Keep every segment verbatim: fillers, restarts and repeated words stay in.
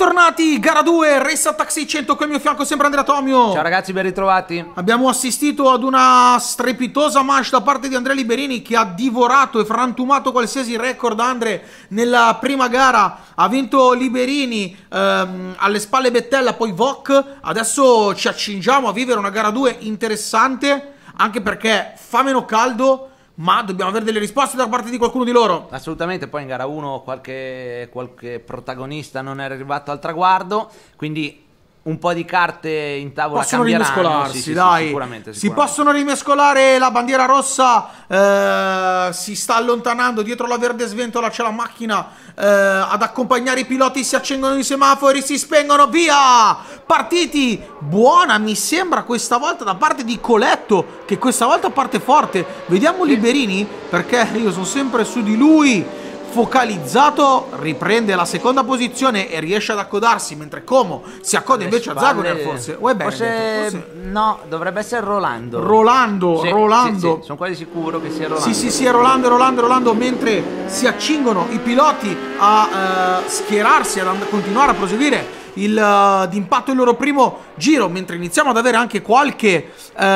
Bentornati, gara due, Race Attack seicento, qui al mio fianco sempre Andrea Tomio. Ciao ragazzi, ben ritrovati. Abbiamo assistito ad una strepitosa manche da parte di Andrea Liberini che ha divorato e frantumato qualsiasi record. Andre nella prima gara ha vinto Liberini, ehm, alle spalle Bettella, poi Vok. Adesso ci accingiamo a vivere una gara due interessante, anche perché fa meno caldo, ma dobbiamo avere delle risposte da parte di qualcuno di loro. Assolutamente, poi in gara uno qualche, qualche protagonista non era arrivato al traguardo, quindi un po' di carte in tavola possono cambieranno. rimescolarsi, sì, sì, dai. sì, sicuramente, si sicuramente. possono rimescolare. La bandiera rossa eh, si sta allontanando, dietro la verde sventola c'è la macchina eh, ad accompagnare i piloti, si accendono i semafori, si spengono, via, partiti. Buona mi sembra questa volta da parte di Coletto, che questa volta parte forte. Vediamo Liberini, perché io sono sempre su di lui. Focalizzato, riprende la seconda posizione e riesce ad accodarsi, mentre Como si accoda Le invece spalle... a Zagoner, forse. O è forse... Benedetto, forse... No, dovrebbe essere Rolando. Rolando, sì, Rolando. Sì, sì, sono quasi sicuro che sia Rolando. Sì, sì, sì, è Rolando, Rolando, Rolando, mentre si accingono i piloti a uh, schierarsi, a continuare a proseguire il uh, d'impatto il loro primo giro, mentre iniziamo ad avere anche qualche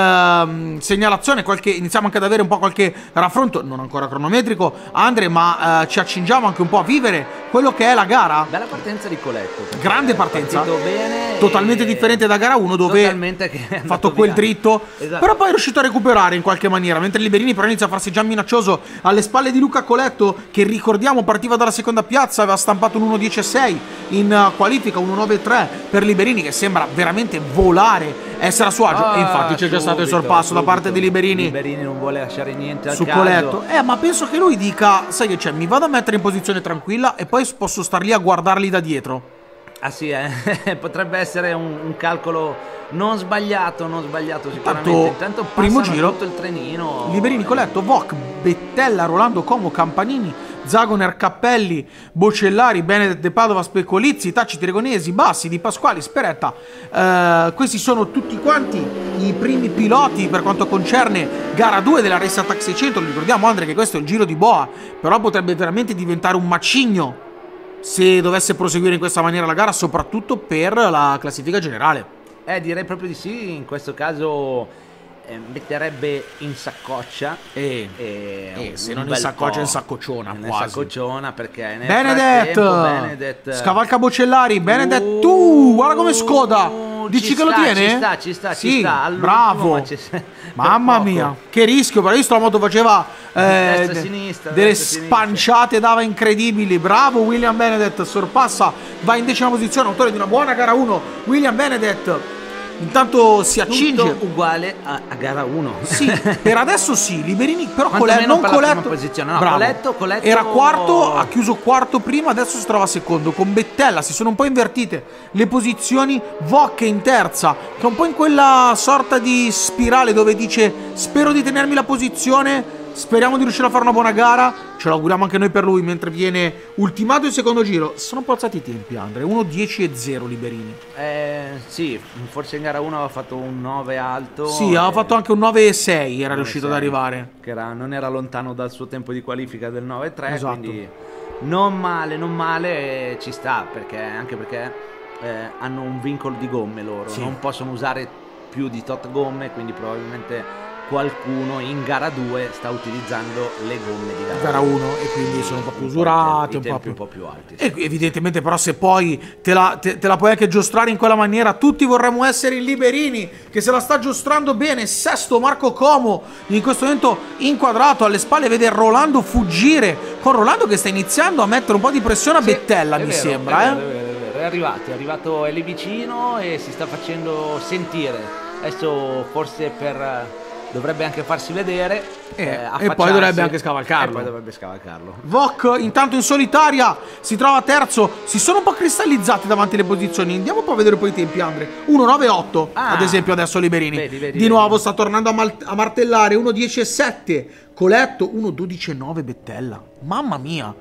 uh, segnalazione, qualche, iniziamo anche ad avere un po' qualche raffronto, non ancora cronometrico, Andre, ma uh, ci accingiamo anche un po' a vivere quello che è la gara. Bella partenza di Coletto. Grande partenza, bene, totalmente differente da gara uno, dove ha fatto quel via. dritto, esatto. Però poi è riuscito a recuperare in qualche maniera, mentre Liberini però inizia a farsi già minaccioso alle spalle di Luca Coletto, che ricordiamo partiva dalla seconda piazza, aveva stampato un uno dieci sei in uh, qualifica, uno nove tre per Liberini, che sembra veramente volare, essere a suo agio. Ah, e infatti c'è già stato il sorpasso subito. da parte di Liberini. Liberini non vuole lasciare niente al su caso. Coletto. Eh, ma penso che lui dica, sai che c'è, mi vado a mettere in posizione tranquilla e poi posso star lì a guardarli da dietro. Ah sì, eh? Potrebbe essere un, un calcolo non sbagliato, non sbagliato sicuramente. Intanto, Intanto primo giro, tutto il trenino. Liberini, Coletto, Vok, Bettella, Rolando, Como, Campanini, Zagoner, Cappelli, Bocellari, Benedetto, De Padova, Specolizzi, Taciti, Regonesi, Bassi, Di Pasquali, Speretta. Eh, questi sono tutti quanti i primi piloti per quanto concerne gara due della Race Attack seicento. Ricordiamo, Andre, che questo è il giro di boa, però potrebbe veramente diventare un macigno se dovesse proseguire in questa maniera la gara, soprattutto per la classifica generale. Eh, direi proprio di sì, in questo caso eh, metterebbe in saccoccia. E, e e un, se un non in bel saccoccia, po'. in saccocciona, in quasi. saccocciona, perché nel Benedetto, Benedetto scavalca Bocellari, Benedetto, uh, tu, guarda come scoda. Dici ci che sta, lo tiene? Ci sta, ci sta, sì, ci sta. bravo. Ma ci... Mamma mia, che rischio, però visto la moto faceva eh, destra, sinistra, delle destra, spanciate, dava incredibili. Bravo William Benedetto, sorpassa, va in decima posizione, autore di una buona gara uno. William Benedetto intanto si accinge. Tutto uguale a, a gara uno. Sì, per adesso sì. Liberini, però Coletto, non per Coletto. posizione. No, bravo. Coletto, Coletto era quarto, ha chiuso quarto prima, adesso si trova secondo. Con Bettella si sono un po' invertite le posizioni. Vok in terza, che è un po' in quella sorta di spirale dove dice spero di tenermi la posizione, speriamo di riuscire a fare una buona gara. Ce l'auguriamo anche noi per lui, mentre viene ultimato il secondo giro. Sono un po' alzati i tempi, Andre. uno dieci e zero Liberini. Eh, sì, forse in gara uno aveva fatto un nove alto. Sì, aveva fatto anche un nove e sei, era riuscito sei, ad arrivare. Che era, non era lontano dal suo tempo di qualifica del nove tre, esatto. Quindi non male, non male, eh, ci sta, perché anche perché eh, hanno un vincolo di gomme loro, sì. Non possono usare più di tot gomme, quindi probabilmente qualcuno in gara due sta utilizzando le gomme di gara, gara uno e quindi sono un po' più usurate, un, un, po più, più... un po' più alti. Sì. E evidentemente però se poi te la, te, te la puoi anche giostrare in quella maniera, tutti vorremmo essere il Liberini che se la sta giostrando bene. Sesto Marco Como, in questo momento inquadrato alle spalle, vede Rolando fuggire, con Rolando che sta iniziando a mettere un po' di pressione a sì, Bettella, mi vero, sembra. È, eh? vero, è, vero, è, vero. È arrivato, è arrivato, è lì vicino e si sta facendo sentire. Adesso forse per... dovrebbe anche farsi vedere eh, eh, e poi dovrebbe anche scavalcarlo. E poi dovrebbe scavalcarlo. Vok intanto in solitaria si trova terzo. Si sono un po' cristallizzati davanti alle posizioni. Andiamo un po' a vedere poi i tempi, Andre. uno nove otto ah, ad esempio adesso Liberini. Vedi, vedi, di vedi. nuovo sta tornando a, a martellare. uno dieci e sette Coletto, uno dodici e nove Bettella. Mamma mia,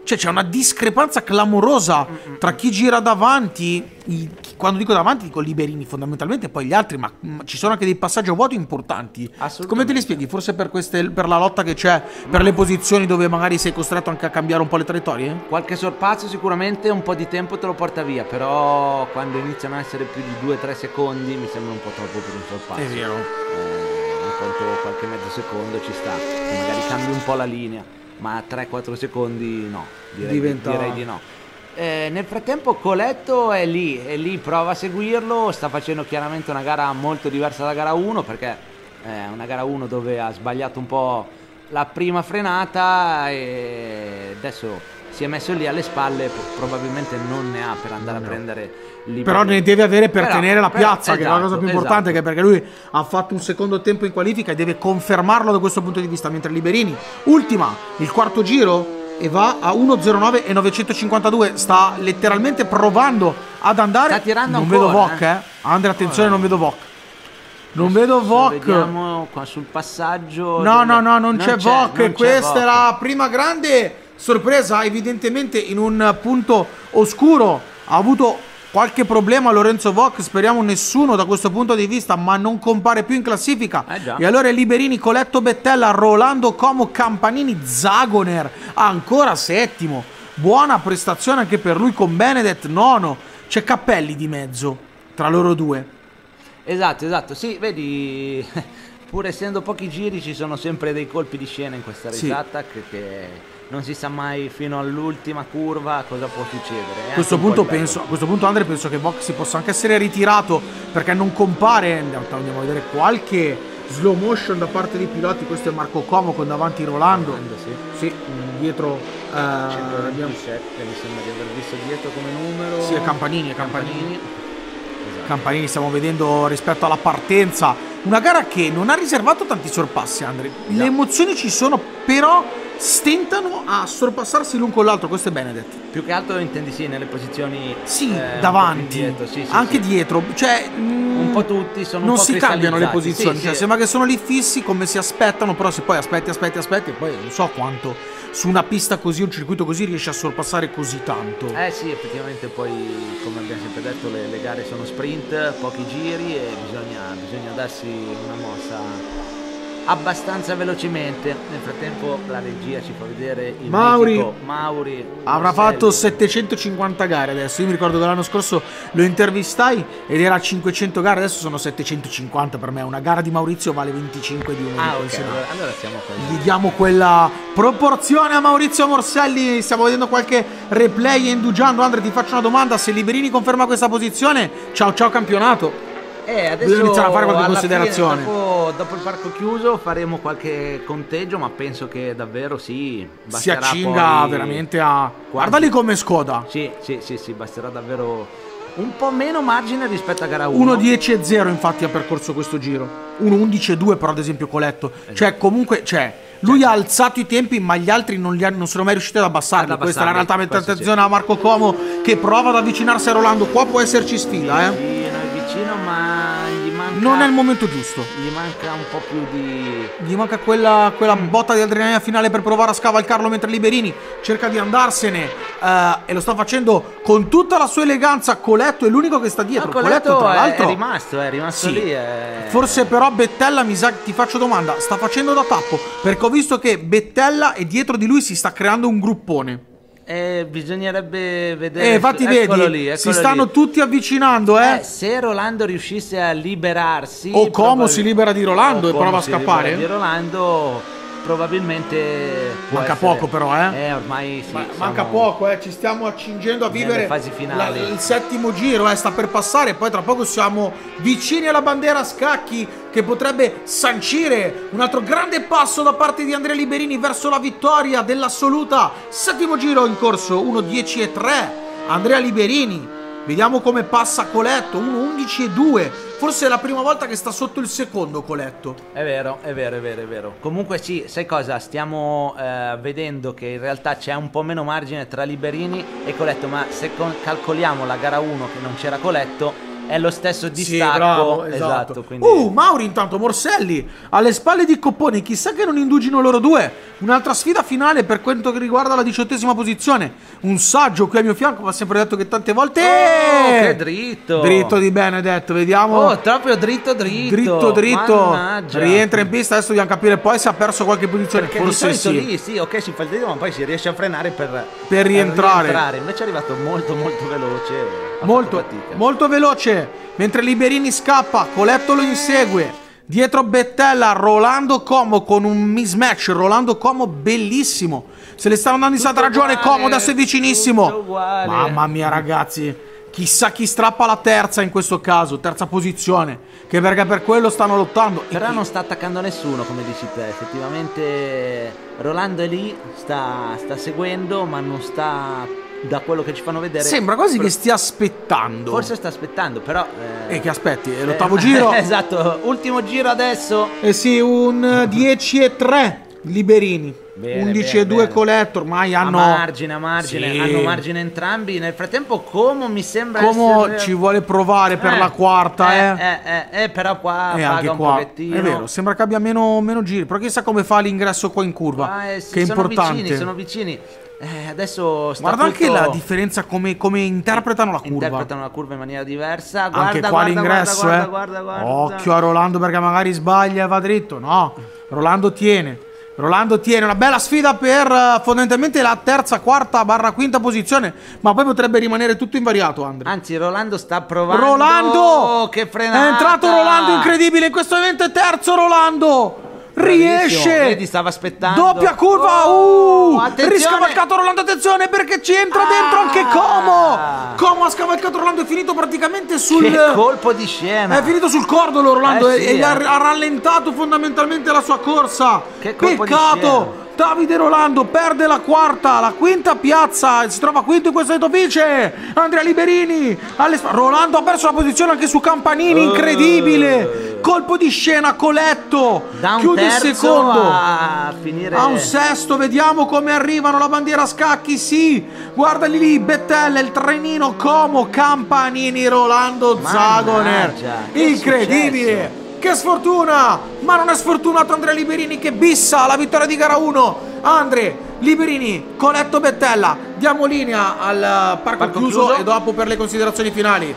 Cioè c'è una discrepanza clamorosa tra chi gira davanti, i, quando dico davanti dico Liberini fondamentalmente, poi gli altri, ma, ma ci sono anche dei passaggi a vuoto importanti. Come te li spieghi? Forse per, queste, per la lotta che c'è, per le posizioni dove magari sei costretto anche a cambiare un po' le traiettorie? Qualche sorpasso sicuramente un po' di tempo te lo porta via, però quando iniziano a essere più di due tre secondi mi sembra un po' troppo per un sorpasso. È vero. Eh, in quanto qualche mezzo secondo ci sta, magari cambi un po' la linea. Ma tre quattro secondi no, direi, Diventa... direi di no. Eh, nel frattempo Coletto è lì, è lì, prova a seguirlo, sta facendo chiaramente una gara molto diversa dalla gara uno, perché è una gara uno dove ha sbagliato un po' la prima frenata e adesso si è messo lì alle spalle, probabilmente non ne ha per andare no. a prendere Liberini. Però ne deve avere per però, tenere la piazza, per, che esatto, è la cosa più importante, esatto. che perché lui ha fatto un secondo tempo in qualifica e deve confermarlo da questo punto di vista, mentre Liberini ultima il quarto giro e va a uno zero nove e novecentocinquantadue, sta letteralmente provando ad andare. Sta tirando non ancora, vedo Vok, eh. eh. Andre, attenzione, oh, non vedo Vok. Non vedo Vok. Vediamo qua sul passaggio. No, del... no, no, non, non c'è Vok. Questa Vok. è la prima grande sorpresa, evidentemente in un punto oscuro ha avuto qualche problema Lorenzo Vok, speriamo nessuno da questo punto di vista, ma non compare più in classifica. Eh e allora Liberini, Coletto, Bettella, Rolando, Como, Campanini, Zagoner ancora settimo, buona prestazione anche per lui con Benedetto nono, c'è Cappelli di mezzo tra loro due. Esatto, esatto, sì, vedi, pur essendo pochi giri ci sono sempre dei colpi di scena in questa risata, sì. che, che non si sa mai fino all'ultima curva cosa può succedere. A questo punto penso, a questo punto Andre penso che Vok si possa anche essere ritirato, perché non compare. Andiamo a vedere qualche slow motion da parte dei piloti. Questo è Marco Como con davanti Rolando, Rolando sì. sì, dietro eh, centoventisette mi sembra di aver visto dietro come numero. Sì, è Campanini, è Campanini. Campanini. Esatto. Campanini stiamo vedendo rispetto alla partenza una gara che non ha riservato tanti sorpassi, Andre. Le emozioni ci sono, però stentano a sorpassarsi l'un con l'altro. Questo è Benedetto. Più che altro intendi sì nelle posizioni sì, eh, davanti, dietro, sì, sì, anche sì. dietro, cioè mm, un po' tutti sono non un po' si cambiano le posizioni, sì, cioè sì. sembra che sono lì fissi come si aspettano, però se poi aspetti aspetti aspetti e poi non so quanto su una pista così, un circuito così riesce a sorpassare così tanto. Eh sì, effettivamente poi come abbiamo sempre detto le, le gare sono sprint, pochi giri e bisogna, bisogna darsi una mossa abbastanza velocemente. Nel frattempo la regia ci fa vedere il Mauri, mitico Mauri avrà fatto settecentocinquanta gare adesso. Io mi ricordo che l'anno scorso lo intervistai ed era cinquecento gare, adesso sono settecentocinquanta. Per me una gara di Maurizio vale venticinque di uno. Ah, ok, allora, allora siamo qua. Gli diamo quella proporzione a Maurizio Morselli. Stiamo vedendo qualche replay indugiando. Andre, ti faccio una domanda: se Liberini conferma questa posizione, ciao ciao campionato. Eh, adesso bisogna iniziare a fare qualche considerazione. Fine, dopo, dopo il parco chiuso faremo qualche conteggio, ma penso che davvero sì, si accinga poi veramente a... Guardali come scoda. Sì, sì, sì, sì, basterà davvero un po' meno margine rispetto a gara uno. uno dieci e zero infatti ha percorso questo giro. uno undici e due però ad esempio Coletto. Esatto. Cioè comunque, cioè, lui cioè, ha alzato i tempi, ma gli altri non, li ha, non sono mai riusciti ad abbassarli. Ad Questa è la realtà. Mentre attenzione sì. a Marco Como che prova ad avvicinarsi a Rolando. Qua può esserci sfida, eh. Sì, non è vicino, ma gli manca... Non è il momento giusto. Gli manca un po' più di... Gli manca quella, quella botta di adrenalina finale per provare a scavalcarlo, mentre Liberini cerca di andarsene uh, e lo sta facendo con tutta la sua eleganza. Coletto è l'unico che sta dietro. No, Coletto, Coletto tra l'altro è rimasto, è rimasto sì. lì. È... Forse però Bettella, mi sa, ti faccio domanda, sta facendo da tappo? Perché ho visto che Bettella e dietro di lui si sta creando un gruppone. Eh, bisognerebbe vedere. Eh, infatti vedi, lì, si stanno lì. tutti avvicinando, eh. eh. Se Rolando riuscisse a liberarsi, o Como probabil- si libera di Rolando e prova a scappare. Di Rolando probabilmente manca essere... poco però, eh. Eh, ormai sì, Ma, siamo... manca poco, eh. Ci stiamo accingendo a vivere fasi finali. La, il settimo giro, eh, sta per passare. Poi tra poco siamo vicini alla bandiera a scacchi, che potrebbe sancire un altro grande passo da parte di Andrea Liberini verso la vittoria dell'assoluta. Settimo giro in corso, uno dieci e tre. Andrea Liberini, vediamo come passa Coletto, uno undici e due. Forse è la prima volta che sta sotto il secondo Coletto. È vero, è vero, è vero, è vero. Comunque sì, sai cosa? Stiamo eh, vedendo che in realtà c'è un po' meno margine tra Liberini e Coletto, ma se con- calcoliamo la gara uno che non c'era Coletto, è lo stesso distacco. Sì, bravo, esatto. esatto quindi... Uh, Mauri intanto, Morselli alle spalle di Copponi, chissà che non indugino loro due. Un'altra sfida finale per quanto riguarda la diciottesima posizione. Un saggio qui a mio fianco, ma ha sempre detto che tante volte... Oh, che dritto! Dritto di Benedetto, vediamo. Oh, proprio dritto dritto. Dritto dritto. Mannaggia. Rientra in pista, adesso dobbiamo capire poi se ha perso qualche posizione. Perché forse di solito sì. lì, sì, ok, si fa il dritto, ma poi si riesce a frenare per, per rientrare. rientrare. Invece è arrivato molto molto veloce. Molto, molto veloce. Mentre Liberini scappa, Coletto lo insegue. Dietro Bettella, Rolando Como con un mismatch. Rolando Como bellissimo. Se le stanno andando in santa ragione. Como adesso è vicinissimo. Mamma mia, ragazzi. Chissà chi strappa la terza in questo caso. Terza posizione. Che perché per quello stanno lottando. Però non sta attaccando nessuno, come dici te. Effettivamente Rolando è lì, sta, sta seguendo, ma non sta... Da quello che ci fanno vedere sembra quasi che stia aspettando. Forse sta aspettando, però eh, E che aspetti, è l'ottavo eh, giro. Esatto, ultimo giro adesso. Eh sì, un dieci e tre Liberini, bene, undici e due Coletto. Ormai hanno a margine, a margine, sì. hanno margine entrambi. Nel frattempo Como mi sembra Como essere... ci vuole provare per eh, la quarta eh, eh. Eh, eh, eh, però qua e paga anche un qua pochettino. è vero, sembra che abbia meno, meno giri. Però chissà come fa l'ingresso qua in curva, ah, eh, sì, che è sono importante. vicini, sono vicini. Eh, adesso sta guarda tutto... anche la differenza come, come interpretano la curva. Interpretano la curva in maniera diversa. Guarda, anche qua guarda, l'ingresso, guarda, eh. guarda, guarda, guarda. Occhio a Rolando perché magari sbaglia e va dritto. No, Rolando tiene. Rolando tiene una bella sfida per uh, fondamentalmente la terza, quarta barra quinta posizione. Ma poi potrebbe rimanere tutto invariato, Andre. Anzi, Rolando sta provando. Rolando! Che frenata! È entrato Rolando, incredibile. In questo momento è terzo Rolando. Riesce. Vedi, stava aspettando. Doppia curva. Oh, uh, riscavalcato Rolando, attenzione perché ci entra ah, dentro anche Como. Como ha scavalcato Rolando, è finito praticamente sul... Che colpo di scena. È finito sul cordolo Rolando eh, sì, e, e eh. ha, ha rallentato fondamentalmente la sua corsa. Che colpo Peccato. Davide Rolando perde la quarta, la quinta piazza, si trova quinto in questo momento vice. Andrea Liberini, alle sp- Rolando ha perso la posizione anche su Campanini, incredibile. Colpo di scena, Coletto, da un chiude il secondo. A finire a un sesto, vediamo come arrivano la bandiera a scacchi, sì. Guardali lì, Bettella, il trenino, Como, Campanini, Rolando, Zagoner. Incredibile. Che sfortuna! Ma non è sfortunato Andrea Liberini che bissa la vittoria di gara uno. Andre, Liberini, Coletto, Bettella. Diamo linea al parco, parco chiuso, chiuso e dopo per le considerazioni finali.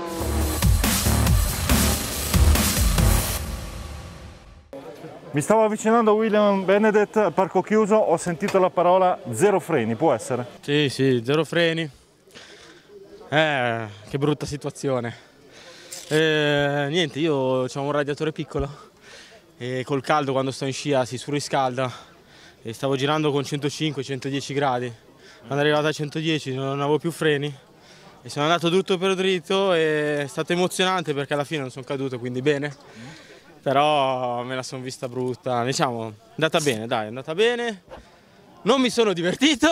Mi stavo avvicinando a William Benedett al parco chiuso, ho sentito la parola zero freni, può essere? Sì, sì, zero freni. Eh, che brutta situazione. Eh, niente, io ho un radiatore piccolo e col caldo quando sto in scia si surriscalda e stavo girando con centocinque centodieci gradi. Quando è arrivato a centodieci non avevo più freni e sono andato dritto per dritto e è stato emozionante perché alla fine non sono caduto, quindi bene. Però me la sono vista brutta, diciamo, è andata bene, dai, è andata bene. Non mi sono divertito.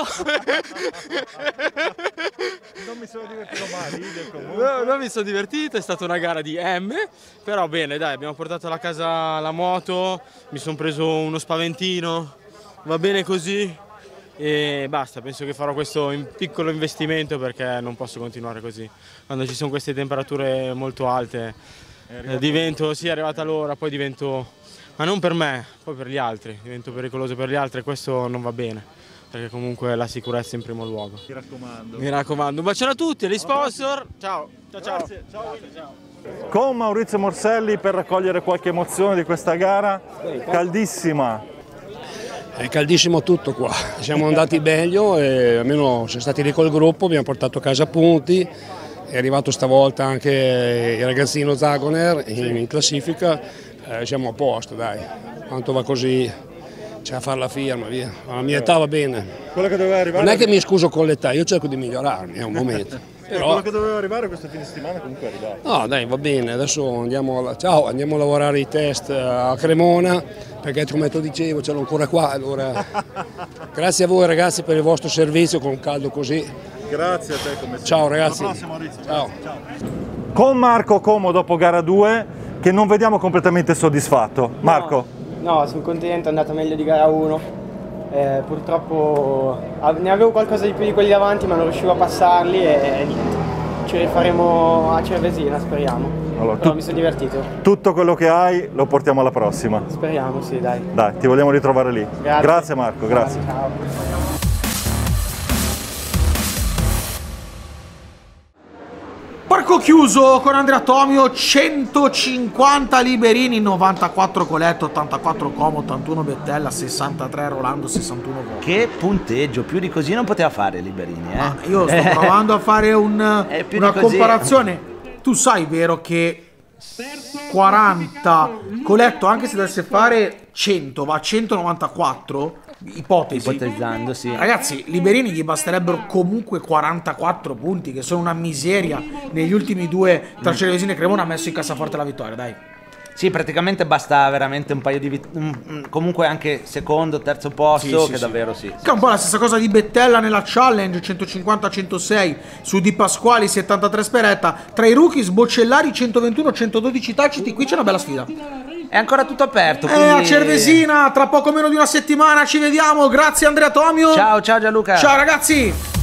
Non mi sono divertito mai, comunque. No, non mi sono divertito, è stata una gara di M, però bene, dai, abbiamo portato a casa la moto, mi sono preso uno spaventino, va bene così e basta, penso che farò questo piccolo investimento perché non posso continuare così. Quando ci sono queste temperature molto alte eh, divento, sì, è arrivata l'ora, poi divento... Ma non per me, poi per gli altri, divento pericoloso per gli altri e questo non va bene, perché comunque la sicurezza è in primo luogo. Mi raccomando. Mi raccomando, un bacione a tutti, agli sponsor, ciao, ciao, ciao. Grazie, ciao. ciao. Con Maurizio Morselli per raccogliere qualche emozione di questa gara, caldissima. È caldissimo tutto qua, siamo andati meglio e almeno siamo stati lì col gruppo, abbiamo portato a casa punti, è arrivato stavolta anche il ragazzino Zagoner in, in classifica. Eh, siamo a posto, dai, quanto va così c'è a fare la firma, via. Alla mia età va bene. Quello che doveva arrivare... Non è che mi scuso con l'età, io cerco di migliorarmi, è un momento. Però... Quello che doveva arrivare questo fine settimana comunque è arrivato. No, dai, va bene, adesso andiamo a, ciao, andiamo a lavorare i test a Cremona, perché come ti dicevo ce l'ho ancora qua, allora grazie a voi ragazzi per il vostro servizio con un caldo così. Grazie a te come sempre. Ciao ragazzi. Alla prossima, Maurizio. Ciao. Ciao. Con Marco Como dopo gara due, che non vediamo completamente soddisfatto. Marco? No, no, sono contento, è andata meglio di gara uno. Eh, purtroppo ne avevo qualcosa di più di quelli davanti ma non riuscivo a passarli e niente. ci rifaremo a Cervesina, speriamo. Allora, Però tu- mi sono divertito. Tutto quello che hai lo portiamo alla prossima. Speriamo, sì, dai. Dai, ti vogliamo ritrovare lì. Grazie. Grazie Marco, grazie. Ciao. Parco chiuso con Andrea Tomio, centocinquanta Liberini, novantaquattro Coletto, ottantaquattro Como, ottantuno Bettella, sessantatré Rolando, sessantuno Voto. Che punteggio, più di così non poteva fare Liberini, eh? Ah, io sto provando a fare un- Eh, più una di così. comparazione. Tu sai, vero, che quaranta Coletto, anche se dovesse fare cento, va a centonovantaquattro, ipotesi. Ipotizzando, sì. Ragazzi, Liberini gli basterebbero comunque quarantaquattro punti, che sono una miseria. Negli ultimi due tra Cervesina e Cremona ha messo in cassaforte la vittoria, dai. Sì, praticamente basta veramente un paio di vit- un- un- comunque anche secondo, terzo posto, Sì, sì, che sì. davvero sì. Che è un po' la stessa cosa di Bettella nella challenge, centocinquanta a centosei su Di Pasquali, settantatré Speretta. Tra i rookies Boccellari centoventuno centododici Taciti, qui c'è una bella sfida. È ancora tutto aperto, E quindi... a Cervesina, tra poco meno di una settimana ci vediamo. Grazie Andrea Tomio. Ciao, ciao Gianluca. Ciao ragazzi.